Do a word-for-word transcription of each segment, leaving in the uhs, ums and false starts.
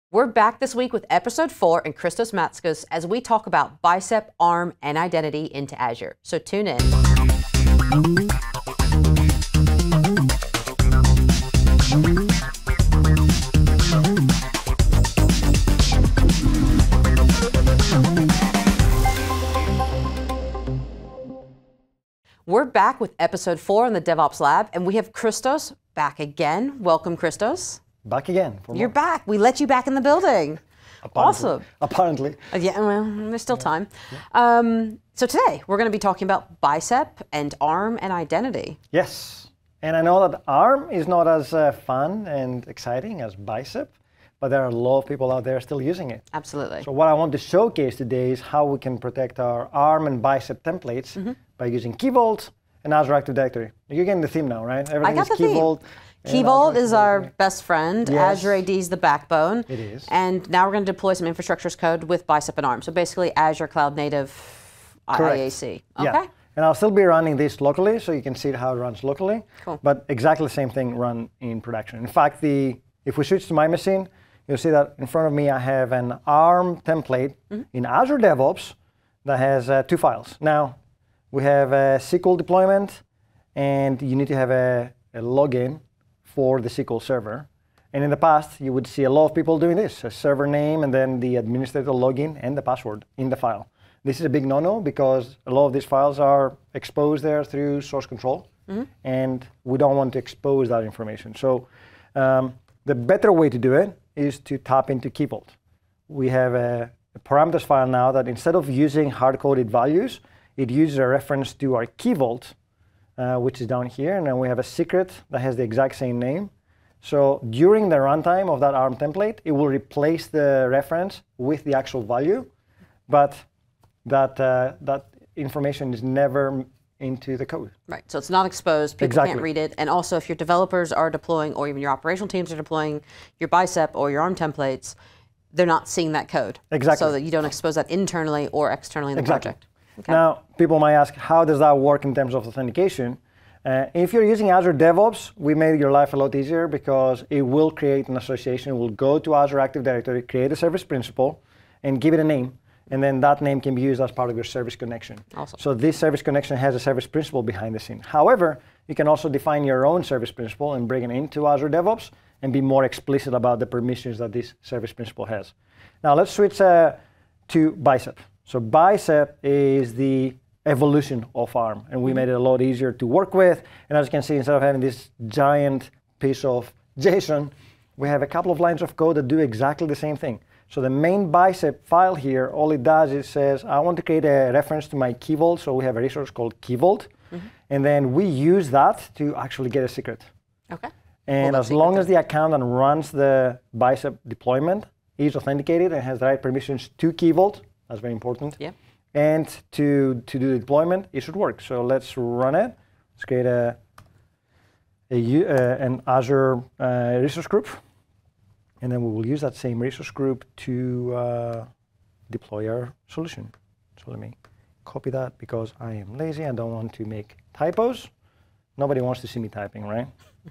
We're back this week with episode four and Christos Matskos as we talk about Bicep, ARM, and identity into Azure. So tune in. We're back with episode four in the DevOps Lab, and we have Christos back again. Welcome, Christos. Back again. For You're more. back. We let you back in the building. Apparently. Awesome. Apparently. Uh, yeah, well, there's still yeah. time. Yeah. Um, so today, we're going to be talking about Bicep and ARM and identity. Yes. And I know that ARM is not as uh, fun and exciting as Bicep, but there are a lot of people out there still using it. Absolutely. So what I want to showcase today is how we can protect our ARM and Bicep templates mm-hmm. by using Key Vault and Azure Active Directory. You're getting the theme now, right? Everything I got is the Key Vault. Key Vault is our best friend. Yes. Azure A D is the backbone. It is. And now we're going to deploy some infrastructure as code with Bicep and ARM. So basically Azure Cloud Native Correct. I A C. Okay. Yeah. And I'll still be running this locally, so you can see how it runs locally. Cool. But exactly the same thing run in production. In fact, the if we switch to my machine, you'll see that in front of me I have an ARM template mm-hmm. in Azure DevOps that has uh, two files. Now, we have a S Q L deployment, and you need to have a, a login for the S Q L server. And in the past, you would see a lot of people doing this, a server name and then the administrator login and the password in the file. This is a big no-no because a lot of these files are exposed there through source control, mm-hmm. and we don't want to expose that information. So um, the better way to do it is to tap into Key Vault. We have a, a parameters file now that instead of using hard-coded values, it uses a reference to our Key Vault, uh, which is down here, and then we have a secret that has the exact same name. So during the runtime of that ARM template, it will replace the reference with the actual value, but that uh, that information is never into the code. Right, so it's not exposed, people exactly. can't read it. And also if your developers are deploying, or even your operational teams are deploying your Bicep or your ARM templates, they're not seeing that code. Exactly. So that you don't expose that internally or externally in the exactly. project. Okay. Now, people might ask, how does that work in terms of authentication? Uh, if you're using Azure DevOps, we made your life a lot easier because it will create an association. We'll go to Azure Active Directory, create a service principal, and give it a name. And then that name can be used as part of your service connection. Awesome. So this service connection has a service principal behind the scene. However, you can also define your own service principal and bring it into Azure DevOps and be more explicit about the permissions that this service principal has. Now let's switch uh, to Bicep. So Bicep is the evolution of ARM, and we mm-hmm. made it a lot easier to work with. And as you can see, instead of having this giant piece of JSON, we have a couple of lines of code that do exactly the same thing. So the main Bicep file here, all it does is says, I want to create a reference to my Key Vault, so we have a resource called Key Vault, mm-hmm. and then we use that to actually get a secret. Okay. And well, as long as the account that runs the Bicep deployment is authenticated and has the right permissions to Key Vault, that's very important, yeah. and to, to do the deployment, it should work. So let's run it. Let's create a, a, uh, an Azure uh, resource group. And then we will use that same resource group to uh, deploy our solution. So let me copy that because I am lazy. I don't want to make typos. Nobody wants to see me typing, right?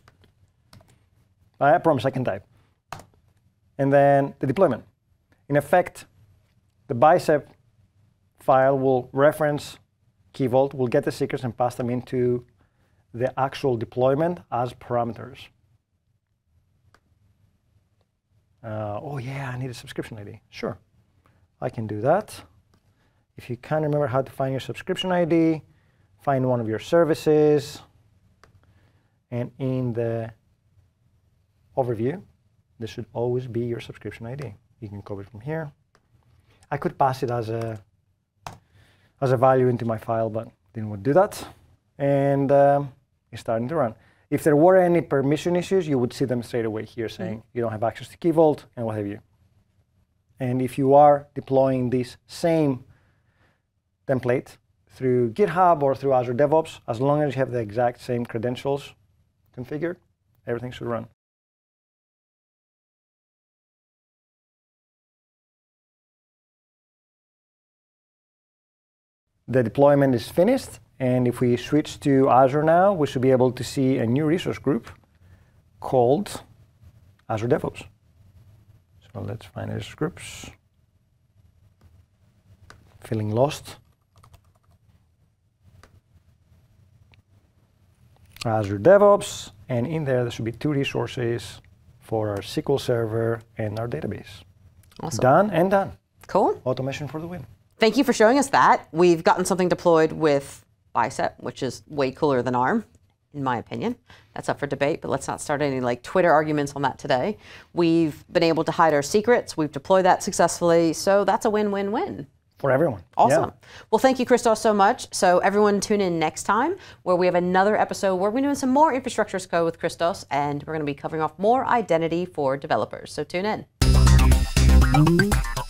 I promise I can type. And then the deployment. In effect, the Bicep file will reference Key Vault, will get the secrets and pass them into the actual deployment as parameters. Uh, oh yeah, I need a subscription I D. Sure, I can do that. If you can't remember how to find your subscription I D, find one of your services, and in the overview, this should always be your subscription I D. You can copy it from here. I could pass it as a as a value into my file, but didn't want to do that. And um, it's starting to run. If there were any permission issues, you would see them straight away here saying mm-hmm. you don't have access to Key Vault and what have you. And if you are deploying this same template through GitHub or through Azure DevOps, as long as you have the exact same credentials configured, everything should run. The deployment is finished. And if we switch to Azure now, we should be able to see a new resource group called Azure DevOps. So So let's find these groups. Feeling lost. Azure DevOps, and in there there should be two resources for our S Q L Server and our database. Awesome. Done and done. Cool. Automation for the win. Thank you for showing us that. We've gotten something deployed with Bicep, which is way cooler than ARM, in my opinion. That's up for debate, but let's not start any like Twitter arguments on that today. We've been able to hide our secrets. We've deployed that successfully, so that's a win-win-win. For everyone. Awesome. Yeah. Well, thank you, Christos, so much. So everyone tune in next time where we have another episode where we're doing some more infrastructure as code with Christos, and we're going to be covering off more identity for developers. So tune in.